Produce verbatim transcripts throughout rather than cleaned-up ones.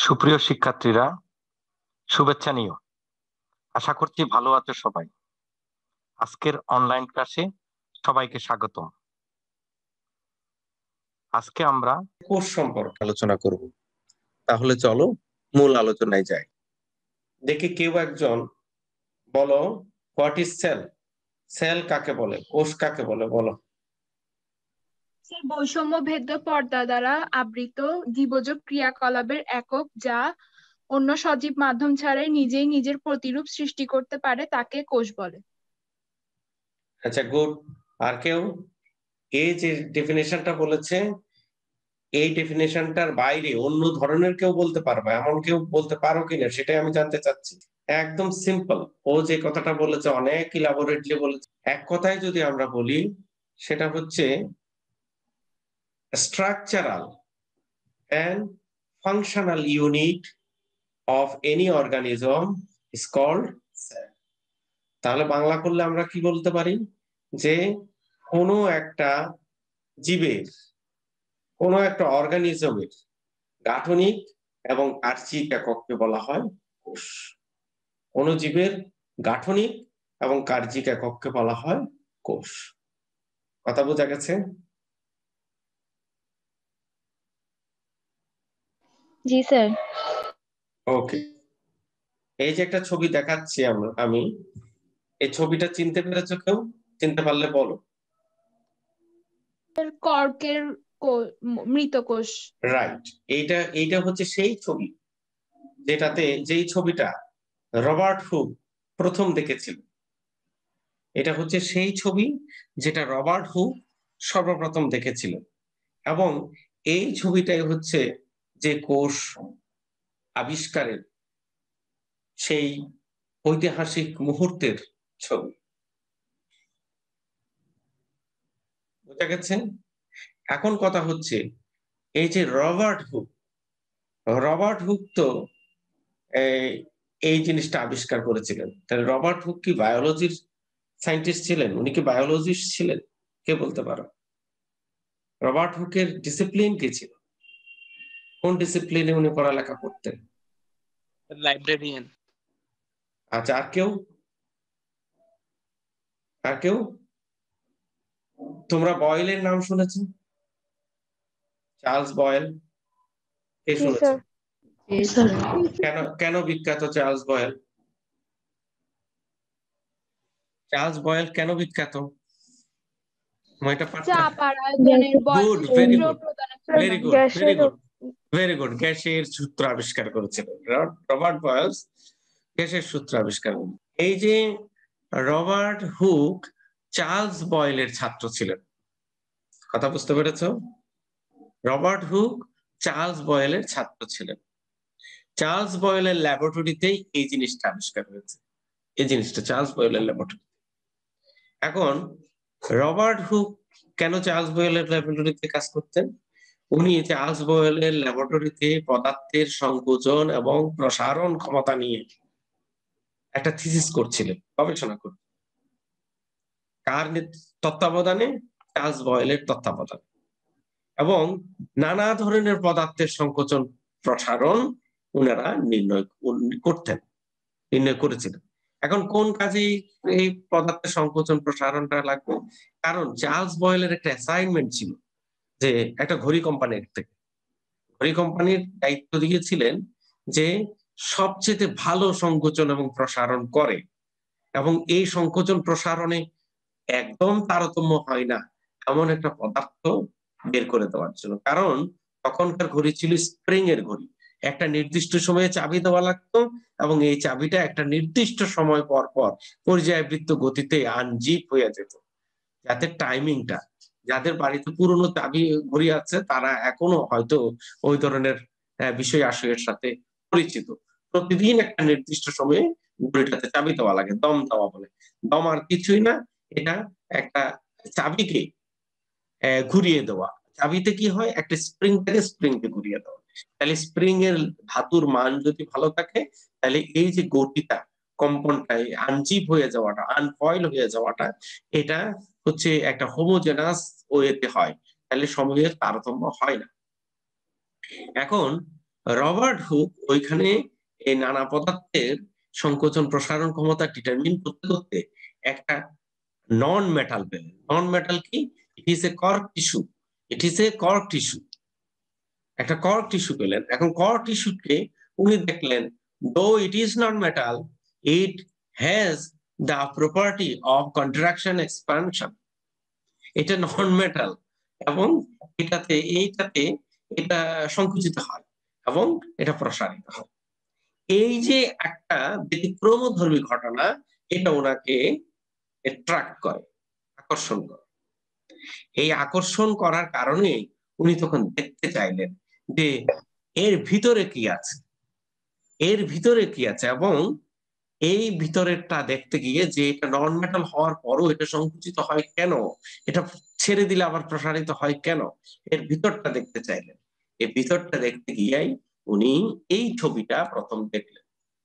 সুপ্রিয় শিক্ষার্থীরা, শুভেচ্ছা নিও। আশা করছি ভালো আছো সবাই। আজকের অনলাইন ক্লাসে সবাইকে স্বাগতম। আজকে আমরা কোষ সম্পর্কে আলোচনা করব। তাহলে চলো মূল আলোচনায় যাই। দেখি কেউ একজন বলো, হোয়াট ইজ সেল? সেল কাকে বলে, কোষ কাকে বলে বলো। স্যার, বৈষম্য ভেদ্য পর্দা দ্বারা আবৃত জীবজ ক্রিয়াকলাপের একক যা অন্য সজীব মাধ্যম ছাড়াই নিজেই নিজের প্রতিরূপ সৃষ্টি করতে পারে তাকে কোষ বলে। আচ্ছা, গুড। আর কেউ? এই যে ডেফিনেশনটা বলেছে, এই ডেফিনেশনটার বাইরে অন্য ধরনের কেউ বলতে পারবে, এমন কেউ বলতে পারো কিনা সেটাই আমি জানতে চাচ্ছি। একদম সিম্পল, ও যে কথাটা বলেছে অনেক ইলাবোরেটলি বলেছে। এক কথায় যদি আমরা বলি, সেটা হচ্ছে structural and functional unit of any organism is called cell. তাহলে বাংলা করলে আমরা কি বলতে পারি, যে কোনো একটা জীবের, কোনো একটা অর্গানিজমের গাঠনিক এবং আর্চিক একককে বলা হয় কোষ। কোনো জীবের গাঠনিক এবং কার্যিক একককে বলা হয় কোষ। কথা বোঝা গেছে? জি স্যার। ওকে, এই যে একটা ছবি দেখাচ্ছি আমরা, আমি এই ছবিটা চিনতে পেরেছো কেউ? চিনতে পারলে বলো। কর্কের কো- মৃত কোষ। রাইট, এইটা এইটা হচ্ছে সেই ছবি যেটাতে, যেই ছবিটা রবার্ট হুক প্রথম দেখেছিল। এটা হচ্ছে সেই ছবি যেটা রবার্ট হুক সর্বপ্রথম দেখেছিল, এবং এই ছবিটাই হচ্ছে যে কোষ আবিষ্কারের সেই ঐতিহাসিক মুহূর্তের ছবি। বোঝা গেছে? এখন কথা হচ্ছে, এই যে রবার্ট হুক, রবার্ট হুক তো এই- এই জিনিসটা আবিষ্কার করেছিলেন। তাহলে রবার্ট হুক কি বায়োলজির সায়েন্টিস্ট ছিলেন? উনি কি বায়োলজিস্ট ছিলেন? কে বলতে পারো? রবার্ট হুকের ডিসিপ্লিন কি ছিল? কোন ডিসিপ্লিনে উনি পড়ালেখা করতেন? লাইব্রেরিয়ান। আচ্ছা, আর কেউ? আর কেউ? তোমরা বয়েলের নাম শুনেছো? চার্লস বয়েল, কে জি শুনেছো? স্যার। কেন কেন বিখ্যাত চার্লস বয়েল? চার্লস বয়েল কেন বিখ্যাত? এটা চা পাড়ায়নের গুড, ভেরি সূত্র গুড, প্রদানের very good, very good, very good. গ্যাসের সূত্র আবিষ্কার করেছিলেন রবার্ট বয়েলস, গ্যাসের সূত্র আবিষ্কার করেন। এই যে রবার্ট হুক চার্লস বয়েলের ছাত্র ছিলেন। কথা বুঝতে পেরেছো? রবার্ট হুক চার্লস বয়েলের ছাত্র ছিলেন। চার্লস বয়েলের ল্যাবরেটরিতেই এই জিনিসটা আবিষ্কার হয়েছে। এই জিনিসটা চার্লস বয়েলের ল্যাবরেটরি। এখন রবার্ট হুক কেন চার্লস বয়েলের ল্যাবরেটরিতে কাজ করতেন? উনি চার্লস বয়েলের ল্যাবরেটরিতে পদার্থের সংকোচন এবং প্রসারণ ক্ষমতা নিয়ে একটা থিসিস করছিলেন, গবেষণা করতেন। কার তত্ত্বাবধানে? চার্লস বয়েলের তত্ত্বাবধানে। এবং নানা ধরনের পদার্থের সংকোচন প্রসারণ ওনারা নির্ণয় করতেন, নির্ণয় করেছিলেন। এখন কোন কাজে এই পদার্থের সংকোচন প্রসারণটা লাগবে? কারণ চার্লস বয়েলের একটা অ্যাসাইনমেন্ট ছিল, যে একটা ঘড়ি কোম্পানির থেকে ঘড়ি কোম্পানির দায়িত্ব দিয়েছিলেন যে সবচেয়ে ভালো সংকোচন এবং প্রসারণ করে, এবং এই সংকোচন প্রসারণে একদম তারতম্য হয় না এমন একটা পদার্থ বের করে দেওয়ার জন্য। কারণ তখনকার ঘড়ি ছিল স্প্রিং এর ঘড়ি, একটা নির্দিষ্ট সময়ে চাবি দেওয়া লাগতো, এবং এই চাবিটা একটা নির্দিষ্ট সময় পর পর পর্যায়বৃত্ত গতিতে আনজিপ হয়ে যেত, যাতে টাইমিংটা, যাদের বাড়িতে পুরনো চাবি ঘড়ি আছে তারা এখনো হয়তো ওই ধরনের বিষয় আশয়ের সাথে পরিচিত। প্রতিদিন একটা নির্দিষ্ট সময়ে ঘড়িটাতে চাবি দেওয়া লাগে, দম দেওয়া বলে। দম আর কিছুই না, এটা একটা চাবিকে ঘুরিয়ে দেওয়া। চাবিতে কি হয়, একটা স্প্রিং থেকে স্প্রিং কে ঘুরিয়ে দেওয়া। তাহলে স্প্রিং এর ধাতুর মান যদি ভালো থাকে, তাহলে এই যে গতিটা, কম্পনটা, আনজিপ হয়ে যাওয়াটা, আনফয়েল হয়ে যাওয়াটা, এটা হচ্ছে একটা হোমোজেনাস ওয়েতে হয়, তাহলে সময়ের তারতম্য হয় না। এখন রবার্ট হুক ওইখানে এই নানা পদার্থের সংকোচন প্রসারণ ক্ষমতা ডিটারমিন করতে করতে একটা নন মেটাল পেলেন। নন মেটাল কি? It is a cork tissue, it is a cork tissue, একটা কর্ক টিস্যু পেলেন। এখন কর্ক টিস্যুকে উনি দেখলেন though it is not metal, it has the property of contraction expansion. এটা নন মেটাল এবং এটাতে এইটাতে এটা সংকুচিত হয় এবং এটা প্রসারিত হয়। এই যে একটা ব্যতিক্রমধর্মী ঘটনা, এটা ওনাকে অ্যাট্রাক্ট করে, আকর্ষণ করে। এই আকর্ষণ করার কারণে উনি তখন দেখতে চাইলেন যে এর ভিতরে কি আছে, এর ভিতরে কি আছে, এবং এই ভিতরেরটা দেখতে গিয়ে যে এটা নন মেটাল হওয়ার পরও এটা সংকুচিত হয় কেন, এটা ছেড়ে দিলে আবার প্রসারিত হয় কেন, এর ভিতরটা দেখতে চাইলেন। এই ভিতরটা দেখতে গিয়েই উনি এই ছবিটা প্রথম দেখলেন।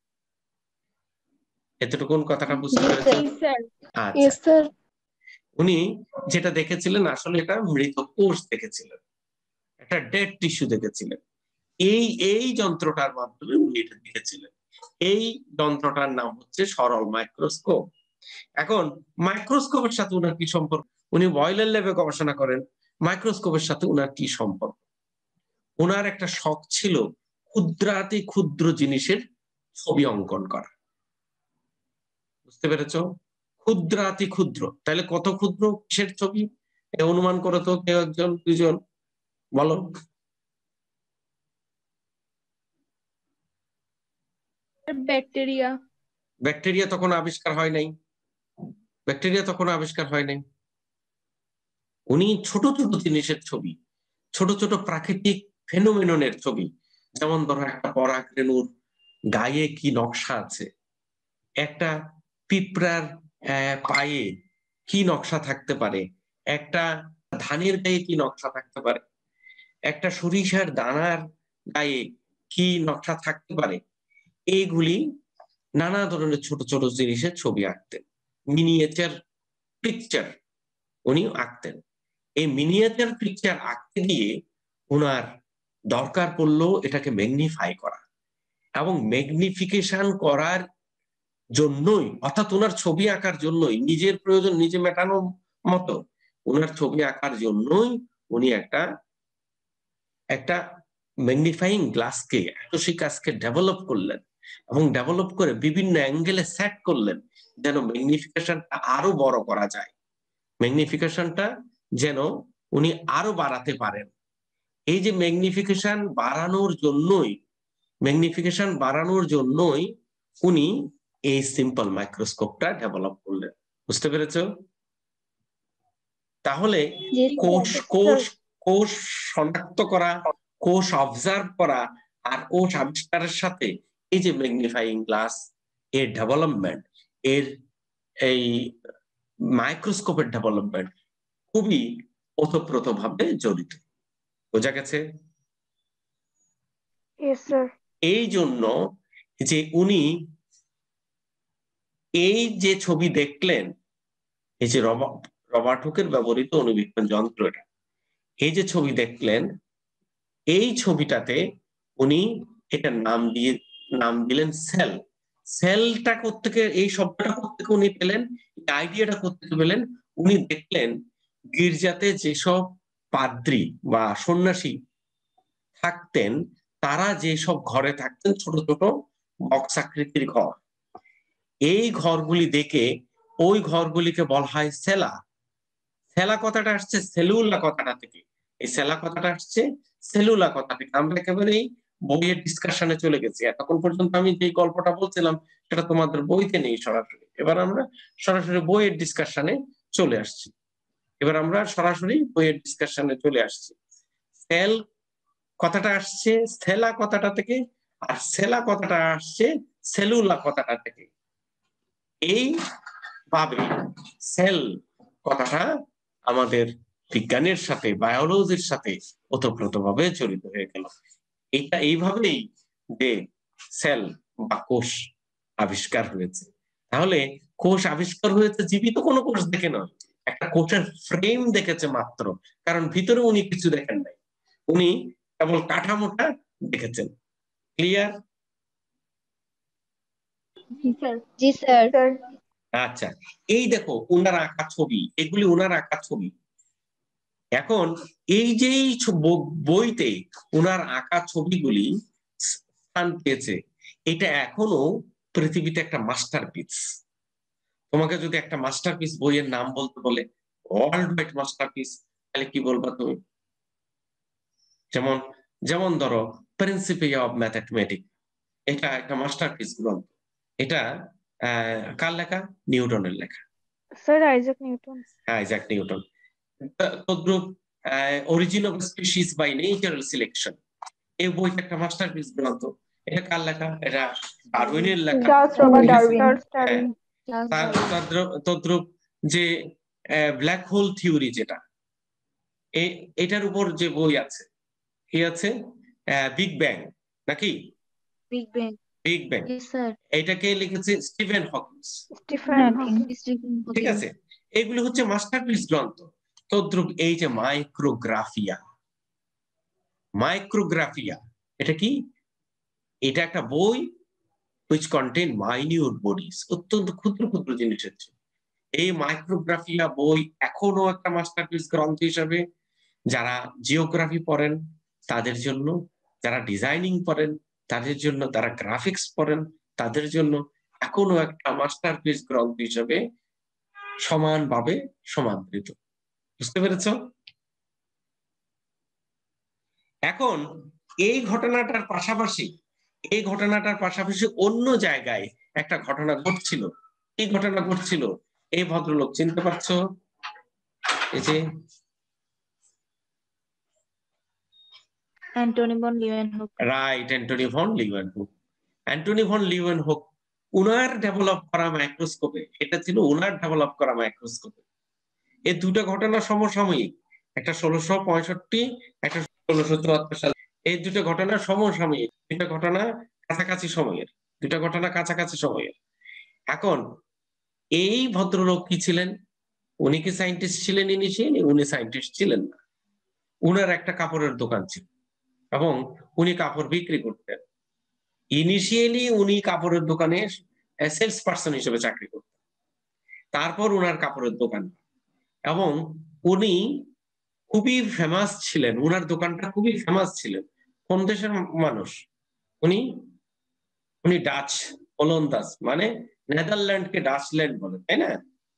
এতটুকুন কথাটা বুঝতে পেরেছেন? আচ্ছা, উনি যেটা দেখেছিলেন আসলে এটা মৃত কোষ দেখেছিলেন, একটা ডেড টিস্যু দেখেছিলেন। এই এই যন্ত্রটার মাধ্যমে উনি এটা দেখেছিলেন। এই যন্ত্রটার নাম হচ্ছে সরল মাইক্রোস্কোপ। এখন মাইক্রোস্কোপের সাথে উনার কি সম্পর্ক? উনি বয়লের ল্যাবে গবেষণা করেন, মাইক্রোস্কোপের সাথে উনার কি সম্পর্ক? উনার একটা শখ ছিল ক্ষুদ্রাতি ক্ষুদ্র জিনিসের ছবি অঙ্কন করা। বুঝতে পেরেছ? ক্ষুদ্রাতি ক্ষুদ্র, তাহলে কত ক্ষুদ্র, কিসের ছবি অনুমান করো তো কেউ একজন, দুজন বলো। ব্যাকটেরিয়া। ব্যাকটেরিয়া তখন আবিষ্কার হয় নাই, ব্যাকটেরিয়া তখন আবিষ্কার হয় নাই। উনি ছোট ছোট জিনিসের ছবি, ছোট ছোট প্রাকৃতিক ফেনোমেননের ছবি, যেমন ধরো একটা পরাগ রেণুর গায়ে কি নকশা আছে, একটা পিঁপড়ার পায়ে কি নকশা থাকতে পারে, একটা ধানের গায়ে কি নকশা থাকতে পারে, একটা সরিষার দানার গায়ে কি নকশা থাকতে পারে, এইগুলি নানা ধরনের ছোট ছোট জিনিসের ছবি আঁকতেন, মিনিয়েচার পিকচার উনি আঁকতেন। এই মিনিয়েচার পিকচার আঁকতে গিয়ে ওনার দরকার পড়লো এটাকে ম্যাগনিফাই করা, এবং ম্যাগনিফিকেশন করার জন্যই, অর্থাৎ ওনার ছবি আঁকার জন্যই, নিজের প্রয়োজন নিজে মেটানো মতো ওনার ছবি আঁকার জন্যই উনি একটা একটা ম্যাগনিফাইং গ্লাসকে, আকর্ষিক গ্লাসকে ডেভেলপ করলেন, এবং ডেভেলপ করে বিভিন্ন অ্যাঙ্গেলে সেট করলেন যেন ম্যাগনিফিকেশনটা আরো বড় করা যায়, ম্যাগনিফিকেশনটা যেন উনি আরো বাড়াতে পারেন। এই যে ম্যাগনিফিকেশন বাড়ানোর জন্যই ম্যাগনিফিকেশন বাড়ানোর জন্যই উনি এই সিম্পল মাইক্রোস্কোপটা ডেভেলপ করলেন। বুঝতে পেরেছো? তাহলে কোষ কোষ কোষ শনাক্ত করা, কোষ অবজার্ভ করা আর কোষ আবিষ্কারের সাথে এই যে ম্যাগনিফাইং গ্লাস এর ডেভেলপমেন্ট, এর এই মাইক্রোস্কোপের ডেভেলপমেন্ট খুবই ওতপ্রোতভাবে জড়িত। বোঝা গেছে? এই জন্য যে উনি এই যে ছবি দেখলেন, এই যে রবার্ট রবার্ট হুকের ব্যবহৃত অণুবীক্ষণ যন্ত্র, এটা এই যে ছবি দেখলেন, এই ছবিটাতে উনি এটার নাম দিয়ে নাম দিলেন সেল। সেলটা কোত্থেকে, এই শব্দটা কোত্থেকে উনি পেলেন, আইডিয়াটা কোত্থেকে পেলেন? উনি দেখলেন গির্জাতে যেসব পাদ্রী বা সন্ন্যাসী থাকতেন, তারা যেসব ঘরে থাকতেন, ছোট ছোট বক্স আকৃতির ঘর, এই ঘরগুলি দেখে ওই ঘরগুলিকে বলা হয় সেলা। সেলা কথাটা আসছে সেলুলা কথাটা থেকে, এই সেলা কথাটা আসছে সেলুলা কথা থেকে। আমরা একেবারেই বইয়ের ডিসকাশনে চলে গেছি, এতক্ষণ পর্যন্ত আমি যে গল্পটা বলছিলাম সেটা তোমাদের বইতে নেই সরাসরি, এবার আমরা সরাসরি বইয়ের ডিসকাশনে চলে আসছি। এবার আমরা সরাসরি বইয়ের ডিসকাশনে চলে আসছি। সেল কথাটা আসছে সেলা কথাটা থেকে, আর সেলা কথাটা আসছে সেলুলা কথাটা থেকে। এই ভাবে সেল কথাটা আমাদের বিজ্ঞানের সাথে, বায়োলজির সাথে ওতপ্রোতভাবে জড়িত হয়ে গেল। এটা এইভাবেই যে সেল বা কোষ আবিষ্কার হয়েছে। তাহলে কোষ আবিষ্কার হয়েছে জীবিত কোনো কোষ দেখে নয়, একটা কোষের ফ্রেম দেখেছে মাত্র, কারণ ভিতরে উনি কিছু দেখেন নাই, উনি কেবল কাঠামোটা দেখেছেন। ক্লিয়ার? জি স্যার জি স্যার আচ্ছা, এই দেখো ওনার আঁকা ছবি, এগুলি ওনার আঁকা ছবি। এখন এই যে এই ছ- ব- বইতে ওনার আঁকা ছবিগুলি স্থান পেয়েছে, এটা এখনো পৃথিবীতে একটা মাস্টারপিস। তোমাকে যদি একটা মাস্টারপিস বইয়ের নাম বলতে বলে, ওয়ার্ল্ড ওয়াইড মাস্টারপিস, তাহলে কি বলবা তুমি? যেমন যেমন ধরো প্রিন্সিপিয়া অফ ম্যাথমেটিক্স, এটা একটা মাস্টারপিস গ্রন্থ। এটা আহ, কার লেখা? নিউটনের লেখা। Sir Isaac Newton. হ্যাঁ, আইজাক নিউটন। তদ্রুপ origin of species by natural selection, এই বইটা একটা মাস্টারপিস গ্রন্থ। এটা কার লেখা? এটা ডারউইনের লেখা। চার্লস রবার্ট ঠিক আছে? ডারউইন। চার্লস হ্যাঁ, ডারউইন। তার তদ্রুপ- তদ্রুপ যে ব্ল্যাক হোল থিওরি, যেটা এ- এটার উপর যে বই আছে, কি আছে? বিগ ব্যাং, নাকি? Big bang. বিগ ব্যাং, জি স্যার। এইটাকে লিখেছে Stephen Hawkings. Stephen Hawking Hawking. Stephen ঠিক হকিং। আছে, এগুলো হচ্ছে মাস্টারপিস গ্রন্থ। তদ্রুপ এই যে মাইক্রোগ্রাফিয়া, মাইক্রোগ্রাফিয়া এটা কি? এটা একটা বই which contain minute bodies, অত্যন্ত ক্ষুদ্র ক্ষুদ্র জিনিসের ছিল। এই মাইক্রোগ্রাফিয়া বই এখনো একটা মাস্টারপিস গ্রন্থ হিসাবে যারা জিওগ্রাফি পড়েন তাদের জন্য, যারা ডিজাইনিং পড়েন তাদের জন্য, যারা গ্রাফিক্স পড়েন তাদের জন্য এখনো একটা মাস্টারপিস গ্রন্থ হিসেবে সমানভাবে সমাদৃত। বুঝতে পেরেছ? এখন এই ঘটনাটার পাশাপাশি এই ঘটনাটার পাশাপাশি অন্য জায়গায় একটা ঘটনা ঘটছিল। কি ঘটনা ঘটছিল? এই ভদ্রলোক চিনতে পারছো? এই যে Antonie van Leeuwenhoek. Right, Antonie van Leeuwenhoek. Antonie van Leeuwenhoek উনার ডেভেলপ করা মাইক্রোস্কোপে, এটা ছিল ওনার ডেভেলপ করা মাইক্রোস্কোপে। এই দুটো ঘটনা সমসাময়িক, একটা ষোলোশো পঁয়ষট্টি, একটা ষোলোশো চুয়াত্তর সাল। এই দুটো ঘটনা সমসাময়িক, দুটো ঘটনা কাছাকাছি সময়ের, দুটো ঘটনা কাছাকাছি সময়ের। এখন এই ভদ্রলোক কি ছিলেন? উনি কি সায়েন্টিস্ট ছিলেন ইনিশিয়ালি? উনি সায়েন্টিস্ট ছিলেন না। উনার একটা কাপড়ের দোকান ছিল এবং উনি কাপড় বিক্রি করতেন। ইনিশিয়ালি উনি কাপড়ের দোকানে সেলস পার্সন হিসেবে চাকরি করতেন, তারপর উনার কাপড়ের দোকান, এবং উনি খুবই ফেমাস ছিলেন, উনার দোকানটা খুবই ফেমাস ছিলেন। কোন দেশের মানুষ উনি? উনি ডাচ, ওলন্দাজ, মানে নেদারল্যান্ডকে ডাচল্যান্ড বলে, তাই না?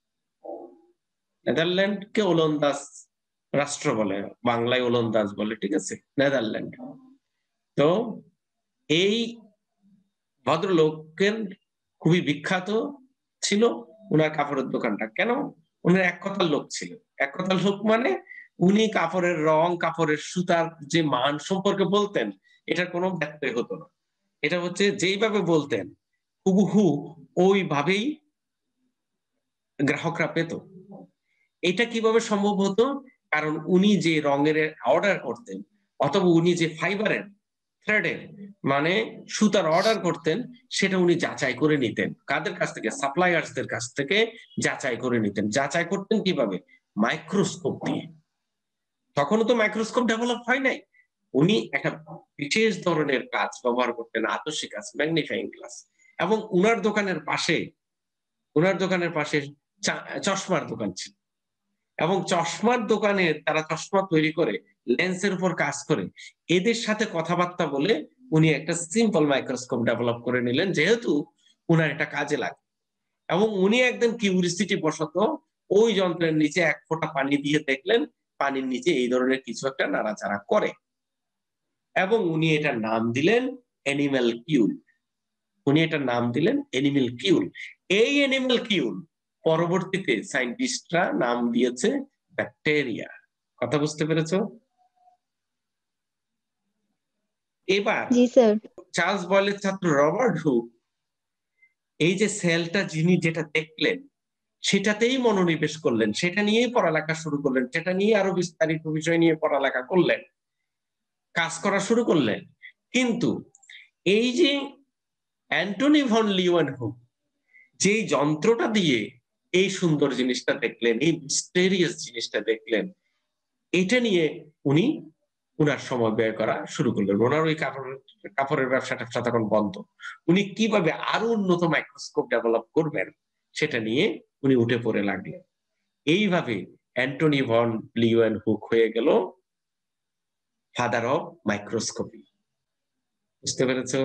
নেদারল্যান্ডকে ওলন্দাজ রাষ্ট্র বলে, বাংলায় ওলন্দাজ বলে, ঠিক আছে, নেদারল্যান্ড। তো এই ভদ্রলোকের খুবই বিখ্যাত ছিল উনার কাপড়ের দোকানটা। কেন? উনার এক কথার লোক ছিল। এক কথার লোক মানে উনি কাপড়ের রং, কাপড়ের সুতার যে মান সম্পর্কে বলতেন, এটার কোনো ব্যত্যয় হতো না। এটা হচ্ছে যেইভাবে বলতেন হুবহু ওইভাবেই গ্রাহকরা পেত। এটা কিভাবে সম্ভব হতো? কারণ উনি যে রঙের অর্ডার করতেন, অথবা উনি যে ফাইবারের, থ্রেডের, মানে সুতার অর্ডার করতেন, সেটা উনি যাচাই করে নিতেন। কাদের কাছ থেকে? সাপ্লায়ার্সদের কাছ থেকে যাচাই করে নিতেন। যাচাই করতেন কিভাবে? মাইক্রোস্কোপ দিয়ে। তখনও তো মাইক্রোস্কোপ ডেভেলপ হয় নাই। উনি একটা বিশেষ ধরনের কাজ ব্যবহার করতেন, আদর্শিক কাজ, ম্যাগনিফাইং গ্লাস। এবং উনার দোকানের পাশে উনার দোকানের পাশে চশমার দোকান ছিল, এবং চশমার দোকানে তারা চশমা তৈরি করে, লেন্সের উপর কাজ করে। এদের সাথে কথাবার্তা বলে উনি একটা সিম্পল মাইক্রোস্কোপ ডেভেলপ করে নিলেন, যেহেতু উনার একটা কাজে লাগে। এবং উনি একদম কিউরিসিটি বশত ওই যন্ত্রের নিচে এক ফোঁটা পানি দিয়ে দেখলেন পানির নিচে এই ধরনের কিছু একটা নাড়াচাড়া করে, এবং উনি এটার নাম দিলেন অ্যানিমেল কিউল। উনি এটার নাম দিলেন অ্যানিমেল কিউল। এই অ্যানিমেল কিউল পরবর্তীতে সায়েন্টিস্টরা নাম দিয়েছে ব্যাকটেরিয়া। কথা বুঝতে পেরেছো? এবার জি স্যার। চার্লস বয়েলের ছাত্র রবার্ট হুক এই যে সেলটা যিনি যেটা দেখলেন সেটাতেই মনোনিবেশ করলেন, সেটা নিয়েই পড়ালেখা শুরু করলেন, সেটা নিয়ে আরো বিস্তারিত বিষয় নিয়ে পড়ালেখা করলেন, কাজ করা শুরু করলেন। কিন্তু এই যে অ্যান্টনি ভন লিউয়েনহুক যেই যন্ত্রটা দিয়ে এই সুন্দর জিনিসটা দেখলেন, এই মিস্টেরিয়াস জিনিসটা দেখলেন, এটা নিয়ে উনি উনার সময় ব্যয় করা শুরু করলেন। ওনার ওই কাপড়ের কাপড়ের ব্যবসা ট্যাবসা তখন বন্ধ। উনি কিভাবে আরো উন্নত মাইক্রোস্কোপ ডেভেলপ করবেন সেটা নিয়ে উনি উঠে পড়ে লাগলেন। এইভাবে অ্যান্টনি ভন লিউয়েনহুক হয়ে গেল ফাদার অফ মাইক্রোস্কোপি। বুঝতে পেরেছো?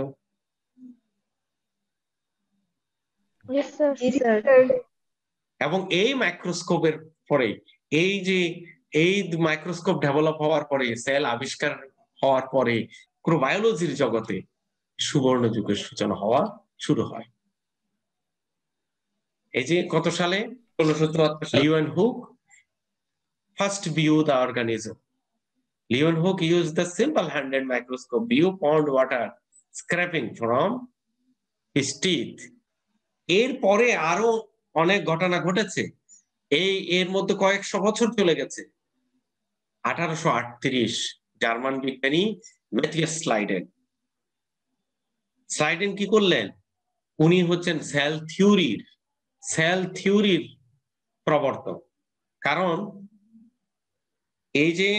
Yes, sir. জি স্যার। এবং এই মাইক্রোস্কোপের পরে এই যে এই মাইক্রোস্কোপ ডেভেলপ হওয়ার পরে সেল আবিষ্কার হওয়ার পরে মাইক্রোবায়োলজির জগতে সুবর্ণ যুগের সূচনা হওয়া শুরু হয়। এই যে কত সালে? ষোলোশো চুয়াত্তর সালে Leeuwenhoek first view the organism. Leeuwenhoek used the simple-handed microscope view pond water scraping from his teeth. এর পরে আরো অনেক ঘটনা ঘটেছে। এই এর মধ্যে কয়েকশো বছর চলে গেছে। আঠারোশো আটত্রিশ জার্মান বিজ্ঞানী ম্যাথিয়াস স্লাইডেন স্লাইডেন কি করলেন? উনি হচ্ছেন সেল থিওরির সেল থিওরির প্রবর্তক। কারণ এই যে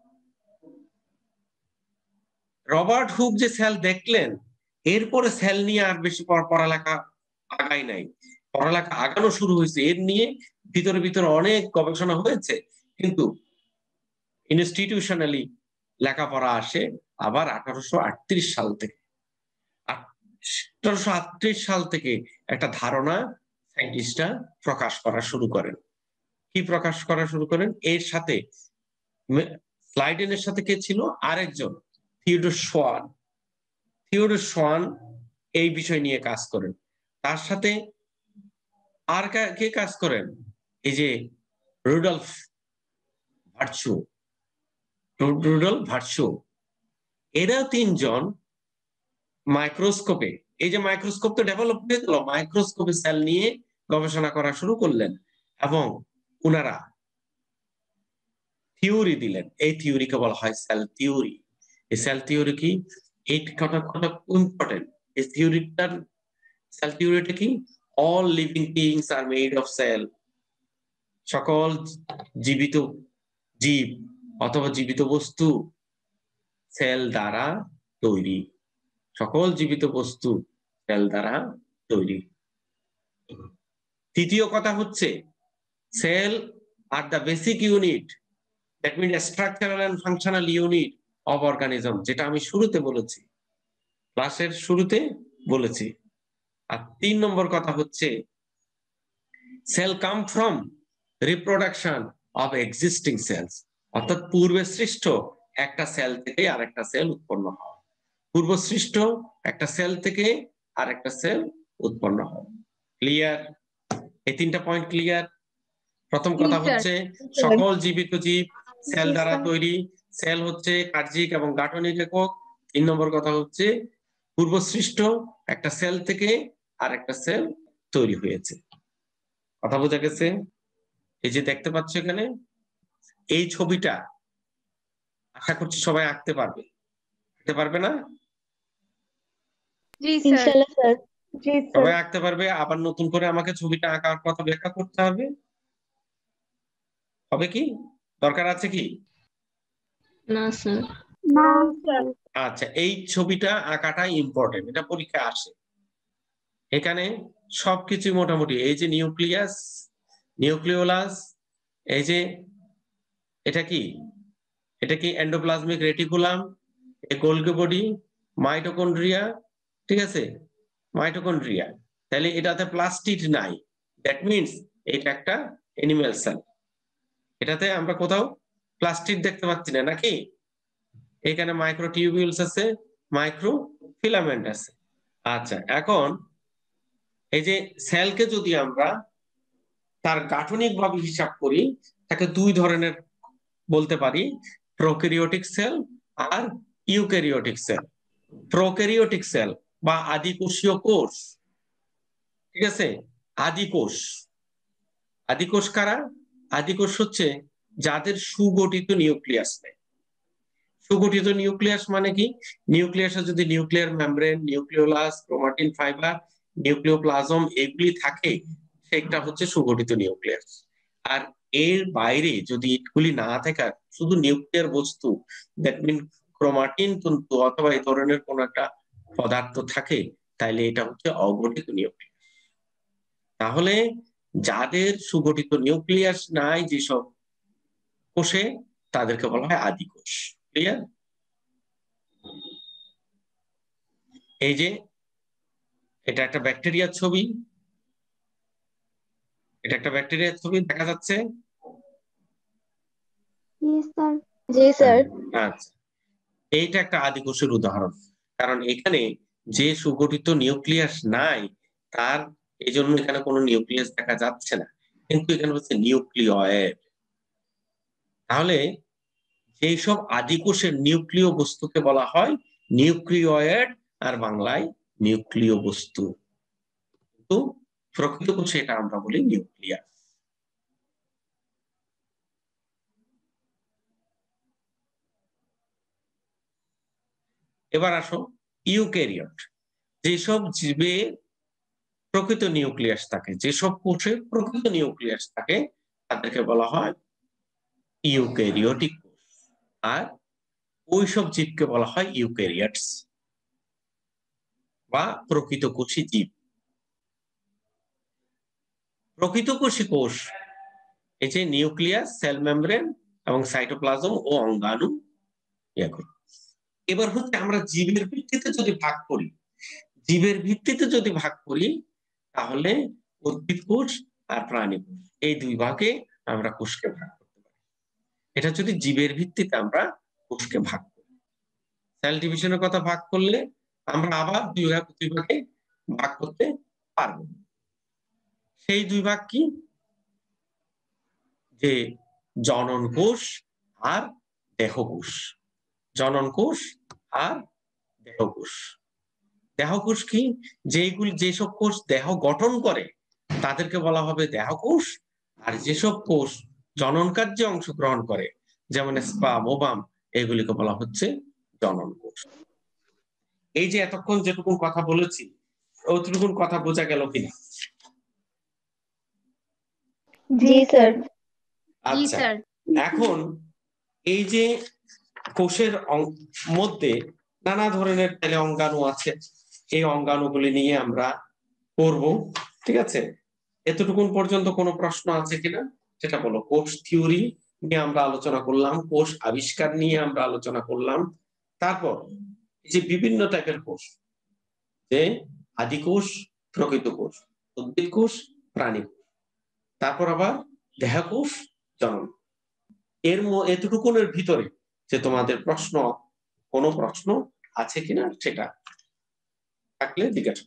রবার্ট হুক যে সেল দেখলেন, এরপরে সেল নিয়ে আর বেশি পড়ালেখা আগাই নাই। পড়ালেখা আগানো শুরু হয়েছে এর নিয়ে, ভিতরে ভিতরে অনেক গবেষণা হয়েছে, কিন্তু ইনস্টিটিউশনালি লেখাপড়া আসে আবার আঠারোশো আটত্রিশ সাল থেকে। আঠারোশো আটত্রিশ সাল থেকে একটা ধারণা সায়েন্টিস্টরা প্রকাশ করা শুরু করেন। কি প্রকাশ করা শুরু করেন? এর সাথে স্লাইডেনের সাথে কে ছিল? আরেকজন থিওডোর সোয়ান। থিওডোর সোয়ান এই বিষয় নিয়ে কাজ করেন। তার সাথে আর কে কাজ করেন? এই যে রুডলফ ভার্চু রুডলফ ভার্চু এরা তিনজন মাইক্রোস্কোপে, এই যে মাইক্রোস্কোপ তো ডেভেলপ হয়ে গেল, মাইক্রোস্কোপে সেল নিয়ে গবেষণা করা শুরু করলেন এবং উনারা থিওরি দিলেন। এই থিওরিকে বলা হয় সেল থিওরি। এই সেল থিওরি কি? এই কথা কথা ইম্পর্টেন্ট। এই থিওরিটার সেল থিওরিটা কি? All living beings are made of cell. সকল জীবিত জীব অথবা জীবিত বস্তু সেল দ্বারা তৈরি। সকল জীবিত বস্তু সেল দ্বারা তৈরি। তৃতীয় কথা হচ্ছে cell are the basic unit, that mean structural and functional unit of organism, যেটা আমি শুরুতে বলেছি, ক্লাসের শুরুতে বলেছি। আর তিন নম্বর কথা হচ্ছে cell come from reproduction of existing cells, অর্থাৎ পূর্বে সৃষ্ট একটা সেল থেকে আরেকটা সেল উৎপন্ন হয়। পূর্ব সৃষ্ট একটা সেল থেকে আরেকটা সেল উৎপন্ন হয়। ক্লিয়ার? এই তিনটা পয়েন্ট ক্লিয়ার? প্রথম কথা হচ্ছে সকল জীবিত জীব সেল দ্বারা তৈরি। সেল হচ্ছে কার্যিক এবং গাঠনিক একক। তিন নম্বর কথা হচ্ছে পূর্ব সৃষ্ট একটা সেল থেকে আরেকটা সেল তৈরি হয়েছে। কথা বোঝা গেছে? এই যে দেখতে পাচ্ছ এখানে এই ছবিটা, আশা করছি সবাই আঁকতে পারবে। আঁকতে পারবে না? জি স্যার। ইনশাআল্লাহ স্যার। জি সবাই স্যার। আঁকতে পারবে? আবার নতুন করে আমাকে ছবিটা আঁকার কথা ব্যাখ্যা করতে হবে, হবে কি? দরকার আছে কি? না স্যার। না স্যার। আচ্ছা, এই ছবিটা আঁকাটা ইম্পর্টেন্ট, এটা পরীক্ষা আসে। এখানে সবকিছু মোটামুটি, এই যে নিউক্লিয়াস, নিউক্লিওলাস, এই যে এটা কি, এটা কি এন্ডোপ্লাজমিক রেটিকুলাম, এই গোলগি বডি, মাইটোকন্ড্রিয়া, ঠিক আছে, মাইটোকন্ড্রিয়া। তাহলে এটাতে প্লাস্টিড নাই, দ্যাট মিনস এটা একটা অ্যানিমাল সেল। এটাতে আমরা কোথাও প্লাস্টিড দেখতে পাচ্ছি না, নাকি? এখানে মাইক্রোটিউবিউলস আছে, মাইক্রো ফিলামেন্ট আছে। আচ্ছা, এখন এই যে সেলকে যদি আমরা তার গাঠনিক ভাবে হিসাব করি, তাকে দুই ধরনের বলতে পারি, প্রোক্যারিওটিক সেল আর ইউক্যারিওটিক সেল। প্রোক্যারিওটিক সেল বা আদিকোষীয় কোষ, ঠিক আছে, আদিকোষ। আদিকোষ কারা? আদিকোষ হচ্ছে যাদের সুগঠিত নিউক্লিয়াস নেই। সুগঠিত নিউক্লিয়াস মানে কি? নিউক্লিয়াসে যদি nuclear membrane, nucleolus, chromatin fibre, nucleoplasm এগুলি থাকে, সেটা হচ্ছে সুগঠিত নিউক্লিয়াস। আর এর বাইরে যদি এগুলি না থাকে, শুধু নিউক্লিয়ার বস্তু, দ্যাট মিন ক্রোমাটিন তন্তু অথবা এই ধরনের কোন একটা পদার্থ থাকে, তাহলে এটা হচ্ছে অগঠিত নিউক্লিয়াস। তাহলে যাদের সুগঠিত নিউক্লিয়াস নাই যেসব কোষে, তাদেরকে বলা হয় আদি কোষ। ক্লিয়ার? এই যে এটা একটা ব্যাকটেরিয়ার ছবি, এটা একটা ব্যাকটেরিয়ার ছবি দেখা যাচ্ছে। Yes, sir. জি স্যার। আচ্ছা, এইটা একটা আদি কোষের উদাহরণ, কারণ এখানে যে সুগঠিত নিউক্লিয়াস নাই তার, এই জন্য এখানে কোনো নিউক্লিয়াস দেখা যাচ্ছে না, কিন্তু এখানে হচ্ছে নিউক্লিয়য়েড। তাহলে যেসব আদি কোষের নিউক্লিয় বস্তুকে বলা হয় নিউক্লিয়য়েড, আর বাংলায় নিউক্লিয় বস্তু, কিন্তু প্রকৃত কোষে এটা আমরা বলি নিউক্লিয়াস। এবার আসো ইউক্যারিওট। যেসব জীবে প্রকৃত নিউক্লিয়াস থাকে, যেসব কোষে প্রকৃত নিউক্লিয়াস থাকে, তাদেরকে বলা হয় ইউক্যারিওটিক কোষ, আর ওইসব জীবকে বলা হয় ইউক্যারিওটস বা প্রকৃত কোষী জীব। প্রকৃত কোষী কোষ এই যে নিউক্লিয়াস, সেল মেমব্রেন এবং সাইটোপ্লাজম ও অঙ্গাণু ইয়া করে। এবার হচ্ছে আমরা জীবের ভিত্তিতে যদি ভাগ করি, জীবের ভিত্তিতে যদি ভাগ করি তাহলে উদ্ভিদ কোষ আর প্রাণী কোষ, এই দুই ভাগে আমরা কোষকে ভাগ করতে পারি। এটা যদি জীবের ভিত্তিতে আমরা কোষকে ভাগ করি। সেল ডিভিশনের কথা ভাগ করলে আমরা আবার দুই ভাগ দুই ভাগে ভাগ করতে পারবো। সেই দুই ভাগ কি? যে জনন কোষ আর দেহ কোষ। জনন কোষ আর দেহ কোষ। দেহ কোষ কি? যেগুলি যেসব কোষ দেহ গঠন করে তাদেরকে বলা হবে দেহ কোষ, আর যেসব কোষ জনন কার্যে অংশগ্রহণ করে যেমন স্পাম, ওভাম, এগুলিকে বলা হচ্ছে জনন কোষ। এই যে এতক্ষণ যেটুকুন কথা বলেছি, ওইটুকুন কথা বোঝা গেল কিনা? জি স্যার। আচ্ছা, এখন এই যে কোষের মধ্যে নানা ধরনের তাহলে অঙ্গাণু আছে, এই অঙ্গাণুগুলি নিয়ে আমরা পড়ব। ঠিক আছে, এতটুকুন পর্যন্ত কোনো প্রশ্ন আছে কিনা সেটা বলো। কোষ থিওরি নিয়ে আমরা আলোচনা করলাম, কোষ আবিষ্কার নিয়ে আমরা আলোচনা করলাম, তারপর এই যে বিভিন্ন টাইপের কোষ, যে আদি কোষ, প্রকৃত কোষ, উদ্ভিদ কোষ, প্রাণী কোষ, তারপর আবার দেহ কোষ, জনন। এর এতটুকুনের ভিতরে যে তোমাদের প্রশ্ন, কোনো প্রশ্ন আছে কিনা সেটা থাকলে জিজ্ঞাসা।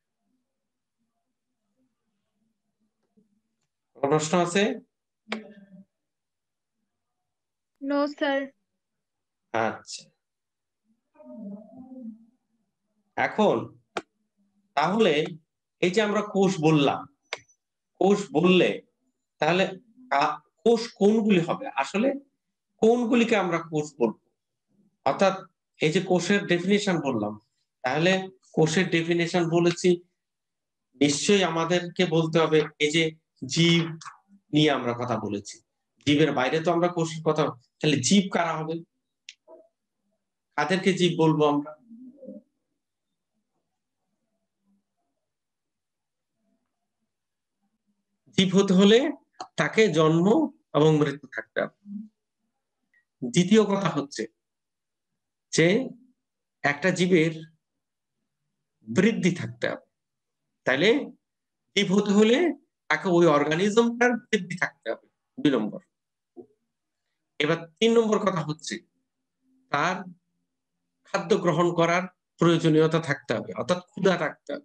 প্রশ্ন আছে? No sir. আচ্ছা, এখন তাহলে এই যে আমরা কোষ বললাম, কোষ বললে তাহলে কোষ কোনগুলি হবে? আসলে কোনগুলিকে আমরা কোষ বলবো? অর্থাৎ এই যে কোষের ডেফিনিশন বললাম, তাহলে কোষের ডেফিনিশন বলেছি, নিশ্চয়ই আমাদেরকে বলতে হবে এই যে জীব নিয়ে আমরা কথা বলেছি, জীবের বাইরে তো আমরা কোষের কথা, তাহলে জীব কারা হবে? কাদেরকে জীব বলবো আমরা? জীব হতে হলে তাকে জন্ম এবং মৃত্যু থাকতে হবে। দ্বিতীয় কথা হচ্ছে যে একটা জীবের বৃদ্ধি থাকতে হবে। তাইলে জীব হতে হলে তাকে ওই অর্গানিজমটার বৃদ্ধি থাকতে হবে, দুই নম্বর। এবার তিন নম্বর কথা হচ্ছে তার খাদ্য গ্রহণ করার প্রয়োজনীয়তা থাকতে হবে, অর্থাৎ ক্ষুধা থাকতে হবে।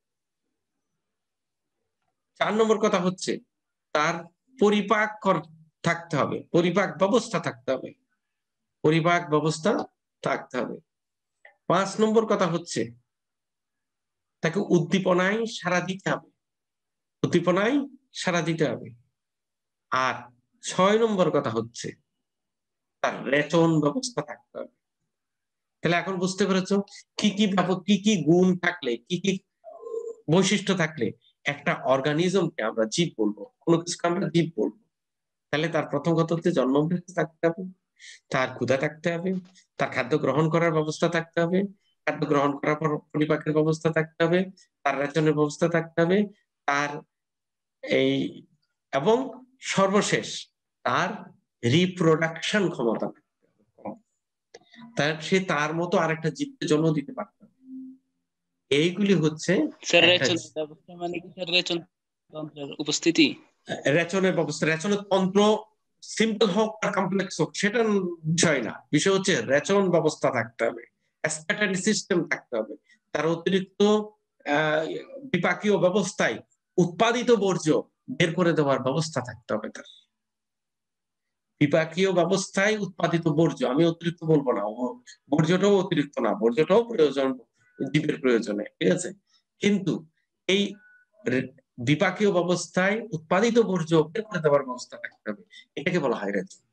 চার নম্বর কথা হচ্ছে তার পরিপাক থাকতে হবে, পরিপাক ব্যবস্থা থাকতে হবে, পরিপাক ব্যবস্থা থাকতে হবে। পাঁচ নম্বর কথা হচ্ছে তাকে উদ্দীপনায় সাড়া দিতে হবে, উদ্দীপনায় সাড়া দিতে হবে। আর ছয় নম্বর কথা হচ্ছে তার রেচন ব্যবস্থা থাকতে হবে। তাহলে এখন বুঝতে পেরেছো কি কি কি কি গুণ থাকলে, কি কি বৈশিষ্ট্য থাকলে একটা অর্গানিজমকে আমরা জীব বলবো, কোনো কিছুকে আমরা জীব বলবো। তাহলে তার প্রথম কথা হচ্ছে জন্মমৃত্যু থাকতে হবে, তার ক্ষুধা থাকতে হবে, তার খাদ্য গ্রহণ করার ব্যবস্থা থাকতে হবে, খাদ্য গ্রহণ করার পর পরিপাকের ব্যবস্থা থাকতে হবে, তার রেচনের ব্যবস্থা থাকতে হবে, তার এই এবং সর্বশেষ তার রিপ্রোডাকশন ক্ষমতা থাকতে হবে। তার সে তার মতো আরেকটা জীবকে জন্ম দিতে পারত। এইগুলি হচ্ছে স্যার একটা রেচন ব্যবস্থা মানে কি স্যার রেচন তন্ত্রের উপস্থিতি? রেচনের ব্যবস্থা, রেচনের তন্ত্র সিম্পল হোক আর কমপ্লেক্স হোক সেটা বিষয় না, বিষয় হচ্ছে রেচন ব্যবস্থা থাকতে হবে, এসকেটরি সিস্টেম থাকতে হবে, তার অতিরিক্ত আহ, বিপাকীয় ব্যবস্থায় উৎপাদিত বর্জ্য বের করে দেওয়ার ব্যবস্থা থাকতে হবে তার। বিপাকীয় ব্যবস্থায় উৎপাদিত বর্জ্য, আমি অতিরিক্ত বলবো না, ও- বর্জ্যটাও অতিরিক্ত না, বর্জ্যটাও প্রয়োজন জীবের প্রয়োজনে, ঠিক আছে, কিন্তু এই রে- বিপাকীয় ব্যবস্থায় উৎপাদিত বর্জ্য বের করে দেওয়ার ব্যবস্থা থাকতে হবে, এটাকে বলা হয় রেচন।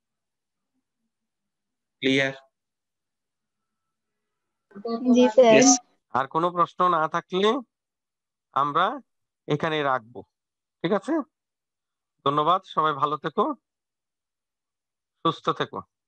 ক্লিয়ার? জি স্যার। Yes. আর কোনো প্রশ্ন না থাকলে আমরা এখানে রাখবো, ঠিক আছে? ধন্যবাদ, সবাই ভালো থেকো, সুস্থ থেকো।